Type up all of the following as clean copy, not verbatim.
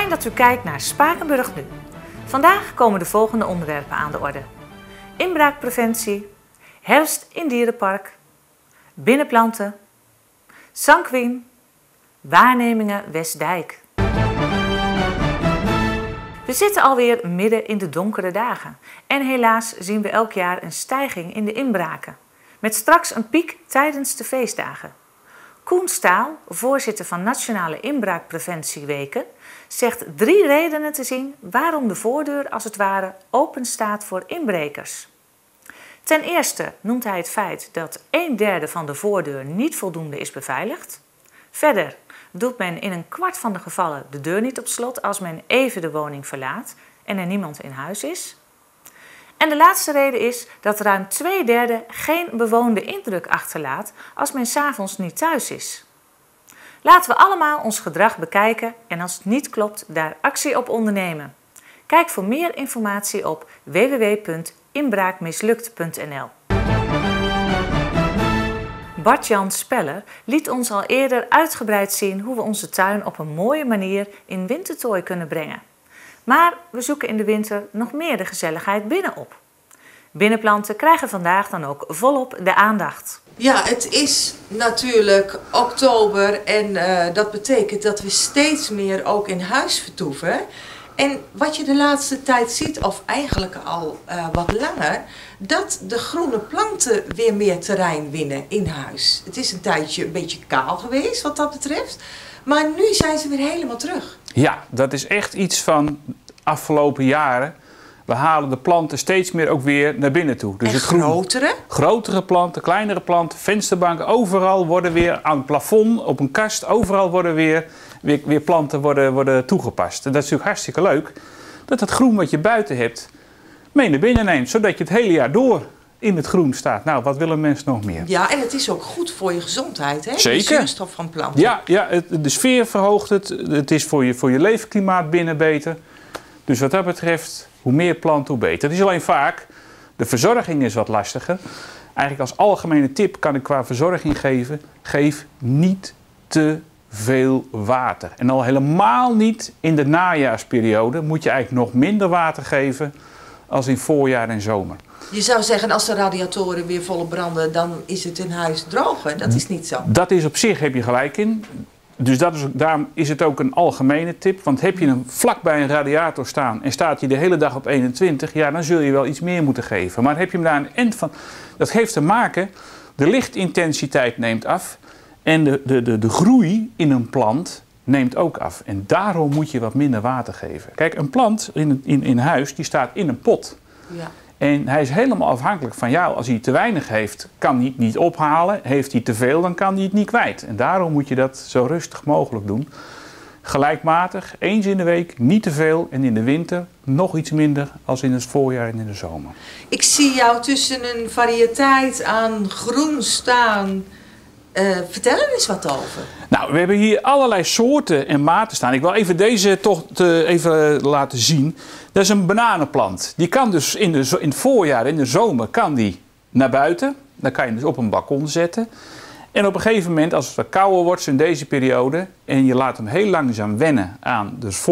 Fijn dat u kijkt naar Spakenburg Nu. Vandaag komen de volgende onderwerpen aan de orde. Inbraakpreventie, herfst in dierenpark, binnenplanten, Sanquin, waarnemingen Westdijk. We zitten alweer midden in de donkere dagen en helaas zien we elk jaar een stijging in de inbraken. Met straks een piek tijdens de feestdagen. Koen Staal, voorzitter van Nationale Inbraakpreventieweken, zegt 3 redenen te zien waarom de voordeur als het ware open staat voor inbrekers. Ten eerste noemt hij het feit dat 1/3 van de voordeur niet voldoende is beveiligd. Verder doet men in 1/4 van de gevallen de deur niet op slot als men even de woning verlaat en er niemand in huis is. En de laatste reden is dat ruim 2/3 geen bewoonde indruk achterlaat als men 's avonds niet thuis is. Laten we allemaal ons gedrag bekijken en als het niet klopt, daar actie op ondernemen. Kijk voor meer informatie op www.inbraakmislukt.nl. Bart-Jan Speller liet ons al eerder uitgebreid zien hoe we onze tuin op een mooie manier in wintertooi kunnen brengen. Maar we zoeken in de winter nog meer de gezelligheid binnen op. Binnenplanten krijgen vandaag dan ook volop de aandacht. Ja, het is natuurlijk oktober en dat betekent dat we steeds meer ook in huis vertoeven. En wat je de laatste tijd ziet, of eigenlijk al wat langer, dat de groene planten weer meer terrein winnen in huis. Het is een tijdje een beetje kaal geweest wat dat betreft, maar nu zijn ze weer helemaal terug. Ja, dat is echt iets van afgelopen jaren. We halen de planten steeds meer ook weer naar binnen toe. Dus en het groen, grotere? Grotere planten, kleinere planten, vensterbanken. Overal worden weer aan het plafond, op een kast. Overal worden weer planten worden toegepast. En dat is natuurlijk hartstikke leuk. Dat het groen wat je buiten hebt mee naar binnen neemt. Zodat je het hele jaar door in het groen staat. Nou, wat willen mensen nog meer? Ja, en het is ook goed voor je gezondheid, hè? Zeker. De zuurstof van planten. Ja, de sfeer verhoogt het. Het is voor je leefklimaat binnen beter. Dus wat dat betreft, hoe meer planten, hoe beter. Het is alleen vaak, de verzorging is wat lastiger. Eigenlijk als algemene tip kan ik qua verzorging geven, geef niet te veel water. En al helemaal niet in de najaarsperiode moet je eigenlijk nog minder water geven als in voorjaar en zomer. Je zou zeggen, als de radiatoren weer volop branden, dan is het in huis droger. Dat is niet zo. Dat is op zich, heb je gelijk in. Dus daarom is het ook een algemene tip. Want heb je hem vlak bij een radiator staan en staat hij de hele dag op 21, ja, dan zul je wel iets meer moeten geven. Maar heb je hem daar een end van, dat heeft te maken, de lichtintensiteit neemt af en de groei in een plant neemt ook af. En daarom moet je wat minder water geven. Kijk, een plant in huis, die staat in een pot. Ja. En hij is helemaal afhankelijk van jou. Als hij te weinig heeft, kan hij het niet ophalen. Heeft hij te veel, dan kan hij het niet kwijt. En daarom moet je dat zo rustig mogelijk doen. Gelijkmatig, eens in de week, niet te veel. En in de winter nog iets minder als in het voorjaar en in de zomer. Ik zie jou tussen een variëteit aan groen staan. Vertel er eens wat over. Nou, we hebben hier allerlei soorten en maten staan. Ik wil even deze toch even laten zien. Dat is een bananenplant. Die kan dus in het voorjaar, in de zomer, kan die naar buiten. Dan kan je hem dus op een balkon zetten. En op een gegeven moment, als het wat kouder wordt in deze periode, en je laat hem heel langzaam wennen aan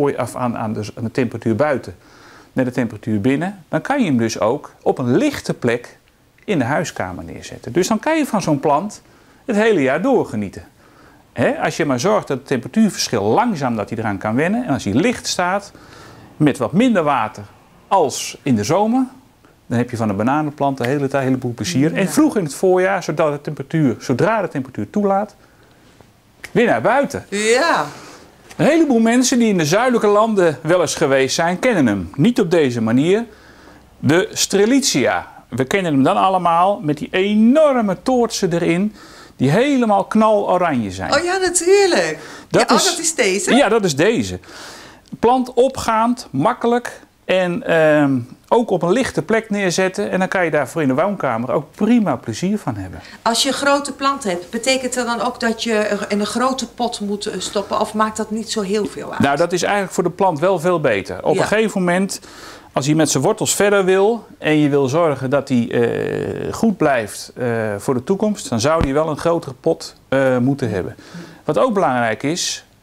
de temperatuur buiten, naar de temperatuur binnen, dan kan je hem dus ook op een lichte plek in de huiskamer neerzetten. Dus dan kan je van zo'n plant het hele jaar door genieten. Als je maar zorgt dat het temperatuurverschil langzaam dat hij eraan kan wennen. En als hij licht staat, met wat minder water als in de zomer, dan heb je van de bananenplant een heleboel plezier. Ja. En vroeg in het voorjaar, zodra de temperatuur toelaat, weer naar buiten. Ja. Een heleboel mensen die in de zuidelijke landen wel eens geweest zijn, kennen hem. Niet op deze manier. De Strelitzia. We kennen hem dan allemaal met die enorme toortsen erin, die helemaal knaloranje zijn. Oh ja, natuurlijk. Dat is deze? Ja, dat is deze. Plant opgaand, makkelijk en ook op een lichte plek neerzetten. En dan kan je daarvoor in de woonkamer ook prima plezier van hebben. Als je een grote plant hebt, betekent dat dan ook dat je in een grote pot moet stoppen? Of maakt dat niet zo heel veel uit? Nou, dat is eigenlijk voor de plant wel veel beter. Op een gegeven moment, als hij met zijn wortels verder wil en je wil zorgen dat hij goed blijft voor de toekomst, dan zou hij wel een grotere pot moeten hebben. Wat ook belangrijk is,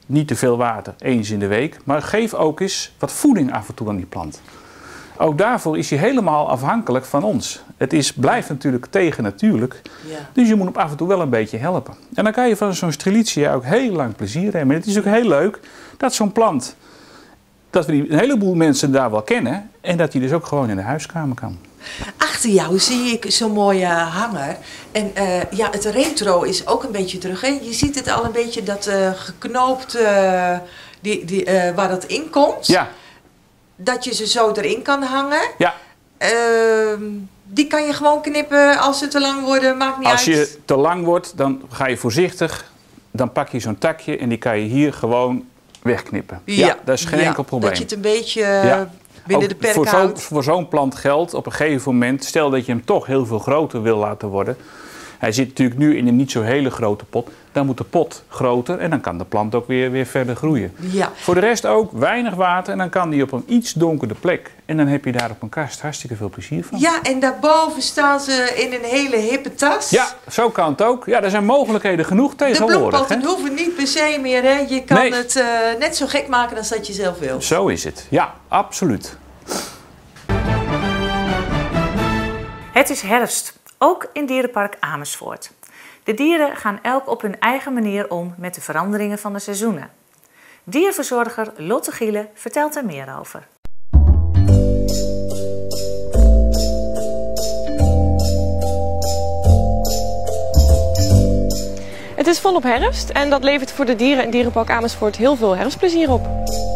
Niet te veel water, eens in de week. Maar geef ook eens wat voeding af en toe aan die plant. Ook daarvoor is hij helemaal afhankelijk van ons. Blijft natuurlijk tegennatuurlijk. Ja. Dus je moet hem af en toe wel een beetje helpen. En dan kan je van zo'n Strelitzia ook heel lang plezier hebben. En het is ook heel leuk dat zo'n plant, dat we een heleboel mensen daar wel kennen. En dat hij dus ook gewoon in de huiskamer kan. Achter jou zie ik zo'n mooie hanger. En ja, het retro is ook een beetje terug. Hè? Je ziet het al een beetje, dat geknoopt waar dat in komt. Ja. Dat je ze zo erin kan hangen. Ja. Die kan je gewoon knippen als ze te lang worden, maakt niet uit. Als je te lang wordt, dan ga je voorzichtig. Dan pak je zo'n takje en die kan je hier gewoon wegknippen. Ja, dat is geen enkel probleem. Dat je het een beetje binnen de perken houdt. Voor zo'n plant geldt op een gegeven moment, stel dat je hem toch heel veel groter wil laten worden. Hij zit natuurlijk nu in een niet zo hele grote pot. Dan moet de pot groter en dan kan de plant ook weer verder groeien. Ja. Voor de rest ook weinig water en dan kan die op een iets donkerder plek. En dan heb je daar op een kast hartstikke veel plezier van. Ja, en daarboven staan ze in een hele hippe tas. Ja, zo kan het ook. Ja, er zijn mogelijkheden genoeg tegenwoordig. De bloempotten hoeven niet per se meer. Hè? Je kan het net zo gek maken als dat je zelf wil. Zo is het. Ja, absoluut. Het is herfst, ook in Dierenpark Amersfoort. De dieren gaan elk op hun eigen manier om met de veranderingen van de seizoenen. Dierverzorger Lotte Giele vertelt er meer over. Het is volop herfst en dat levert voor de dieren in Dierenpark Amersfoort heel veel herfstplezier op.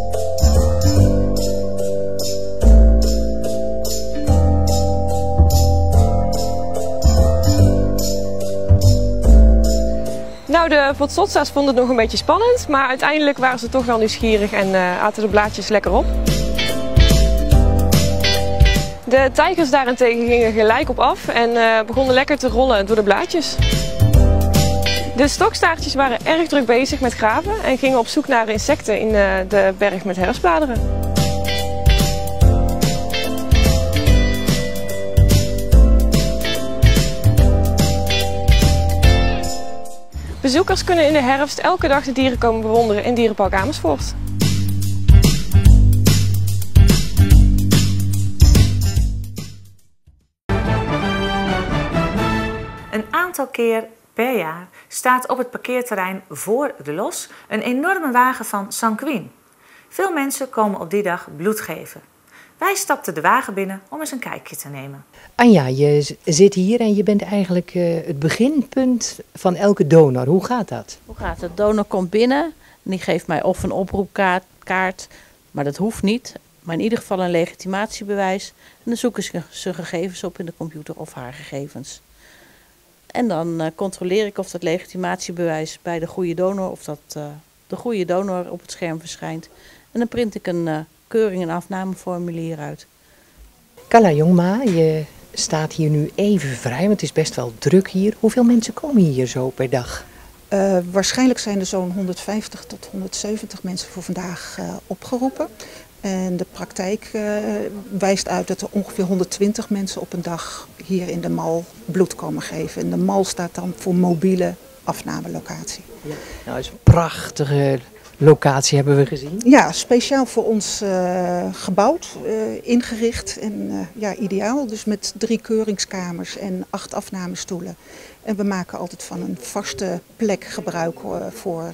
Nou, de Vodsotsa's vonden het nog een beetje spannend, maar uiteindelijk waren ze toch wel nieuwsgierig en aten de blaadjes lekker op. De tijgers daarentegen gingen gelijk op af en begonnen lekker te rollen door de blaadjes. De stokstaartjes waren erg druk bezig met graven en gingen op zoek naar insecten in de berg met herfstbladeren. Bezoekers kunnen in de herfst elke dag de dieren komen bewonderen in Dierenpark Amersfoort. Een aantal keer per jaar staat op het parkeerterrein voor de Los een enorme wagen van Sanquin. Veel mensen komen op die dag bloed geven. Wij stapten de wagen binnen om eens een kijkje te nemen. Anja, je zit hier en je bent eigenlijk het beginpunt van elke donor. Hoe gaat dat? Hoe gaat het? De donor komt binnen en die geeft mij of een oproepkaart, maar dat hoeft niet. Maar in ieder geval een legitimatiebewijs. En dan zoeken ze zijn gegevens op in de computer of haar gegevens. En dan controleer ik of dat legitimatiebewijs bij de goede donor, of dat de goede donor op het scherm verschijnt. En dan print ik een keuring en afnameformulier uit. Carla Jongma, je staat hier nu even vrij, want het is best wel druk hier. Hoeveel mensen komen hier zo per dag? Waarschijnlijk zijn er zo'n 150 tot 170 mensen voor vandaag opgeroepen. En de praktijk wijst uit dat er ongeveer 120 mensen op een dag hier in de mal bloed komen geven. En de mal staat dan voor mobiele afnamelocatie. Ja. Nou, het is een prachtige locatie, hebben we gezien. Ja, speciaal voor ons gebouwd, ingericht en ideaal. Dus met 3 keuringskamers en 8 afnamestoelen. En we maken altijd van een vaste plek gebruik voor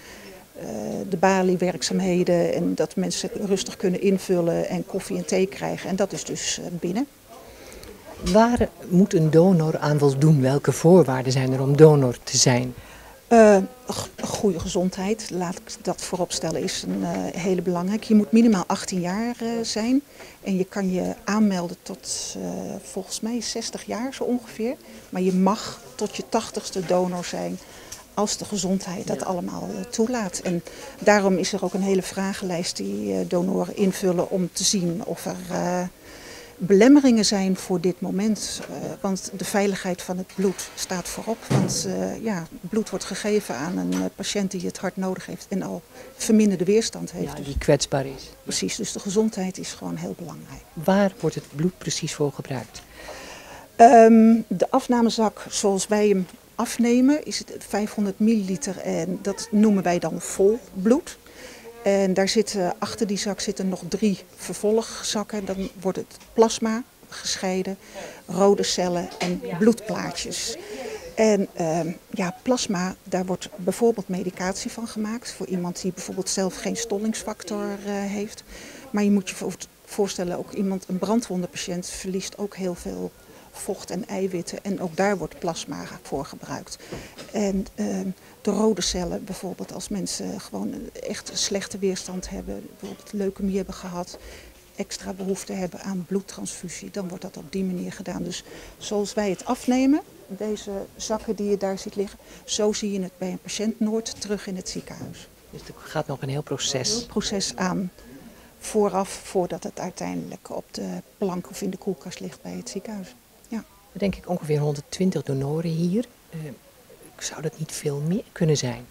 de baliewerkzaamheden en dat mensen rustig kunnen invullen en koffie en thee krijgen. En dat is dus binnen. Waar moet een donor aan voldoen? Welke voorwaarden zijn er om donor te zijn? Goede gezondheid, laat ik dat voorop stellen, is een hele belangrijk. Je moet minimaal 18 jaar zijn en je kan je aanmelden tot volgens mij 60 jaar zo ongeveer. Maar je mag tot je 80ste donor zijn als de gezondheid dat allemaal toelaat. En daarom is er ook een hele vragenlijst die donoren invullen om te zien of er belemmeringen zijn voor dit moment. Want de veiligheid van het bloed staat voorop. Want bloed wordt gegeven aan een patiënt die het hard nodig heeft en al verminderde weerstand heeft. Ja, die kwetsbaar is. Precies, dus de gezondheid is gewoon heel belangrijk. Waar wordt het bloed precies voor gebruikt? De afnamezak zoals wij hem afnemen is het 500 milliliter en dat noemen wij dan vol bloed. En daar zitten, achter die zak zitten nog 3 vervolgzakken. Dan wordt het plasma gescheiden, rode cellen en bloedplaatjes. En plasma, daar wordt bijvoorbeeld medicatie van gemaakt voor iemand die bijvoorbeeld zelf geen stollingsfactor heeft. Maar je moet je voorstellen, ook een brandwondenpatiënt verliest ook heel veel vocht en eiwitten en ook daar wordt plasma voor gebruikt. En de rode cellen bijvoorbeeld, als mensen gewoon echt een slechte weerstand hebben, bijvoorbeeld leukemie hebben gehad, extra behoefte hebben aan bloedtransfusie, dan wordt dat op die manier gedaan. Dus zoals wij het afnemen, deze zakken die je daar ziet liggen, zo zie je het bij een patiënt nooit terug in het ziekenhuis. Dus er gaat nog een heel proces. Een heel proces aan voordat het uiteindelijk op de plank of in de koelkast ligt bij het ziekenhuis. Ja. Denk ik ongeveer 120 donoren hier. Zou dat niet veel meer kunnen zijn?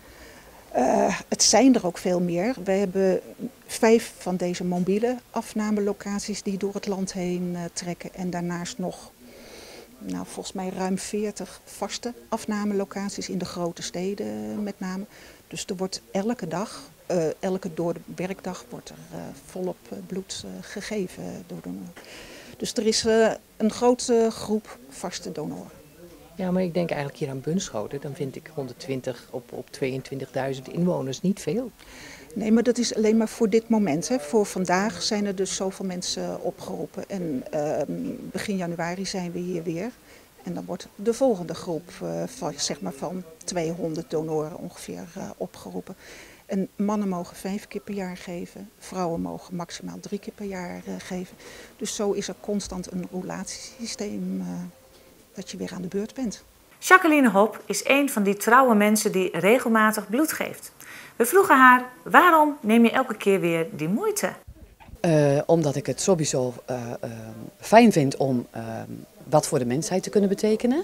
Het zijn er ook veel meer. We hebben 5 van deze mobiele afnamelocaties die door het land heen trekken. En daarnaast nog, volgens mij ruim 40 vaste afnamelocaties in de grote steden met name. Dus er wordt elke dag, elke door de werkdag, wordt er volop bloed gegeven door donoren. Dus er is een grote groep vaste donoren. Ja, maar ik denk eigenlijk hier aan Bunschoten. Dan vind ik 120 op 22.000 inwoners niet veel. Nee, maar dat is alleen maar voor dit moment. Hè. Voor vandaag zijn er dus zoveel mensen opgeroepen. En begin januari zijn we hier weer. En dan wordt de volgende groep van 200 donoren ongeveer opgeroepen. En mannen mogen 5 keer per jaar geven. Vrouwen mogen maximaal 3 keer per jaar geven. Dus zo is er constant een roulatiesysteem dat je weer aan de beurt bent. Jacqueline Hop is een van die trouwe mensen die regelmatig bloed geeft. We vroegen haar, waarom neem je elke keer weer die moeite? Omdat ik het sowieso fijn vind om wat voor de mensheid te kunnen betekenen.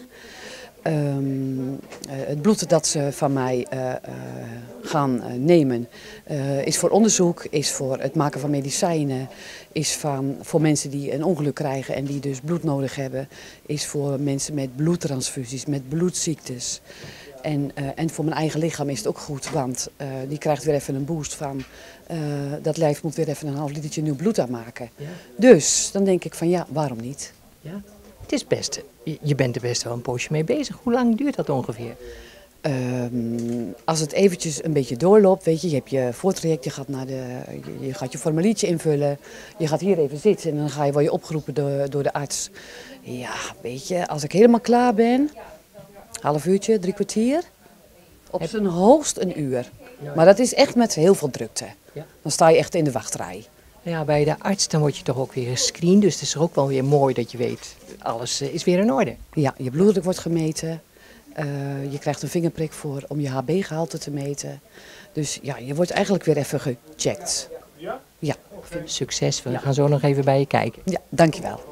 Het bloed dat ze van mij gaan nemen is voor onderzoek, is voor het maken van medicijnen, is voor mensen die een ongeluk krijgen en die dus bloed nodig hebben, is voor mensen met bloedtransfusies, met bloedziektes. En voor mijn eigen lichaam is het ook goed, want die krijgt weer even een boost van dat lijf moet weer even een half litertje nieuw bloed aanmaken. Ja. Dus dan denk ik van ja, waarom niet? Ja. Het is best, je bent er best wel een poosje mee bezig. Hoe lang duurt dat ongeveer? Als het eventjes een beetje doorloopt, weet je, je hebt je voortraject, je gaat je formuliertje invullen, je gaat hier even zitten en dan word je opgeroepen door de arts. Ja, weet je, als ik helemaal klaar ben, half uurtje, 3 kwartier, op zijn hoogst een uur. Maar dat is echt met heel veel drukte. Dan sta je echt in de wachtrij. Ja, bij de arts dan word je toch ook weer gescreend, dus het is ook wel weer mooi dat je weet, alles is weer in orde. Ja, je bloeddruk wordt gemeten, je krijgt een vingerprik voor om je HB-gehalte te meten. Dus ja, je wordt eigenlijk weer even gecheckt. Ja. Succes, we gaan zo nog even bij je kijken. Ja, dankjewel.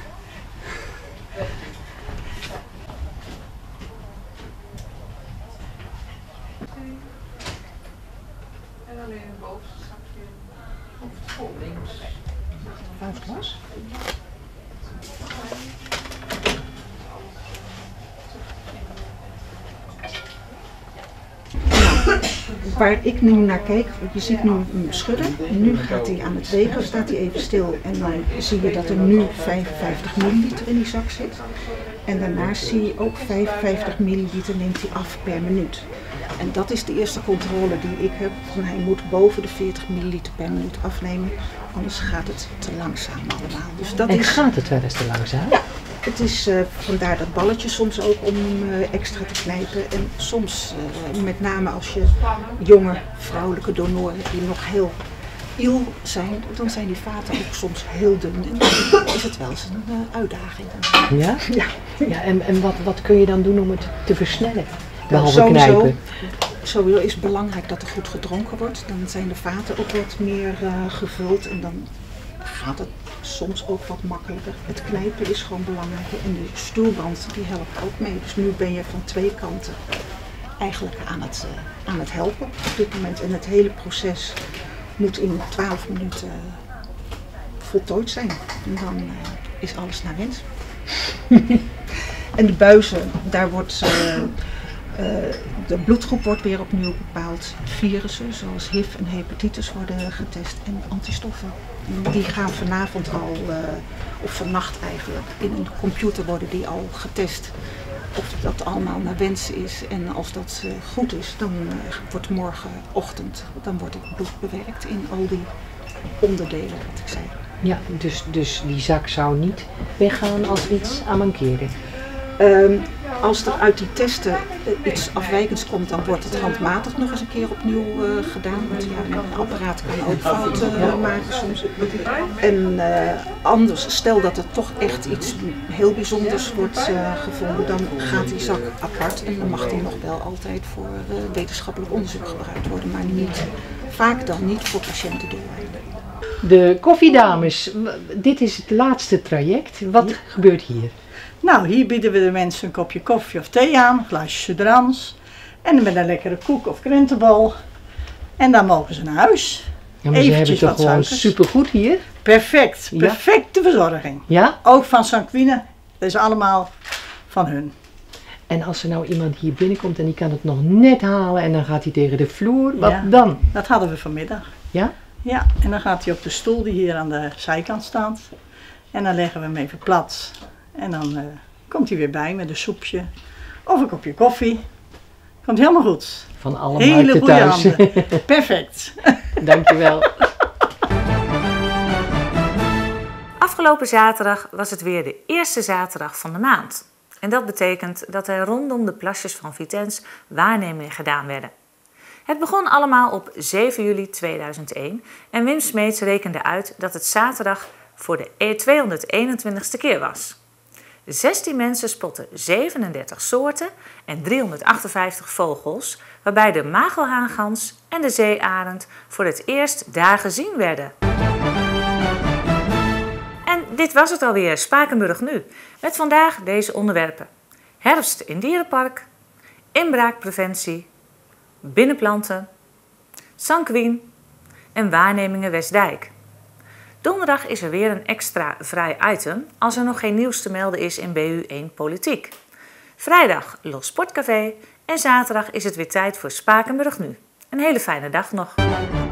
Waar ik nu naar kijk, je ziet nu hem schudden. Nu gaat hij aan het wegen, staat hij even stil en dan zie je dat er nu 55 milliliter in die zak zit. En daarnaast zie je ook 55 milliliter neemt hij af per minuut. En dat is de eerste controle die ik heb. Hij moet boven de 40 milliliter per minuut afnemen, anders gaat het te langzaam allemaal. Dus dat gaat het wel eens te langzaam? Ja. Het is vandaar dat balletje soms ook om extra te knijpen. En soms, met name als je jonge vrouwelijke donoren die nog heel iel zijn, dan zijn die vaten ook soms heel dun. En dan is het wel eens een uitdaging. Ja? Ja. Ja, en wat kun je dan doen om het te versnellen? Behalve knijpen. Sowieso is het belangrijk dat er goed gedronken wordt. Dan zijn de vaten ook wat meer gevuld en dan gaat het soms ook wat makkelijker. Het knijpen is gewoon belangrijk en de stuwband die helpt ook mee. Dus nu ben je van 2 kanten eigenlijk aan het helpen op dit moment. En het hele proces moet in 12 minuten voltooid zijn. En dan is alles naar wens. En de buizen, daar wordt De bloedgroep wordt weer opnieuw bepaald. Virussen zoals HIV en hepatitis worden getest en antistoffen. Die gaan vanavond al, of vannacht eigenlijk, in een computer worden die al getest. Of dat allemaal naar wens is en als dat goed is, dan wordt morgenochtend dan wordt het bloed bewerkt in al die onderdelen wat ik zei. Ja, dus die zak zou niet weggaan als er iets aan mankeerde. Als er uit die testen iets afwijkends komt, dan wordt het handmatig nog eens een keer opnieuw gedaan. Want ja, een apparaat kan ook fouten maken soms. En anders, stel dat er toch echt iets heel bijzonders wordt gevonden, dan gaat die zak apart. En dan mag die nog wel altijd voor wetenschappelijk onderzoek gebruikt worden, maar niet, vaak dan niet voor patiënten doorrijden. De koffiedames, dit is het laatste traject. Wat gebeurt hier? Nou, hier bieden we de mensen een kopje koffie of thee aan, een glaasje sudrans en met een lekkere koek of krentenbol. En dan mogen ze naar huis. Ja, maar ze hebben het toch gewoon supergoed hier? Perfect, perfecte verzorging. Ja? Ook van Sanquine, dat is allemaal van hun. En als er nou iemand hier binnenkomt en die kan het nog net halen en dan gaat hij tegen de vloer, wat dan? Dat hadden we vanmiddag. Ja? Ja, en dan gaat hij op de stoel die hier aan de zijkant staat. En dan leggen we hem even plat. En dan komt hij weer bij met een soepje of een kopje koffie. Komt helemaal goed. Van alle markten thuis. Hele goede handen. Perfect. Dankjewel. Afgelopen zaterdag was het weer de eerste zaterdag van de maand. En dat betekent dat er rondom de plasjes van Vitens waarnemingen gedaan werden. Het begon allemaal op 7 juli 2001 en Wim Smeets rekende uit dat het zaterdag voor de 221ste keer was. 16 mensen spotten 37 soorten en 358 vogels, waarbij de magelhaangans en de zeearend voor het eerst daar gezien werden. En dit was het alweer, Spakenburg Nu, met vandaag deze onderwerpen: herfst in dierenpark, inbraakpreventie, binnenplanten, Sanquine en waarnemingen Westdijk. Donderdag is er weer een extra vrij item als er nog geen nieuws te melden is in BU1 Politiek. Vrijdag Los Sportcafé en zaterdag is het weer tijd voor Spakenburg Nu. Een hele fijne dag nog.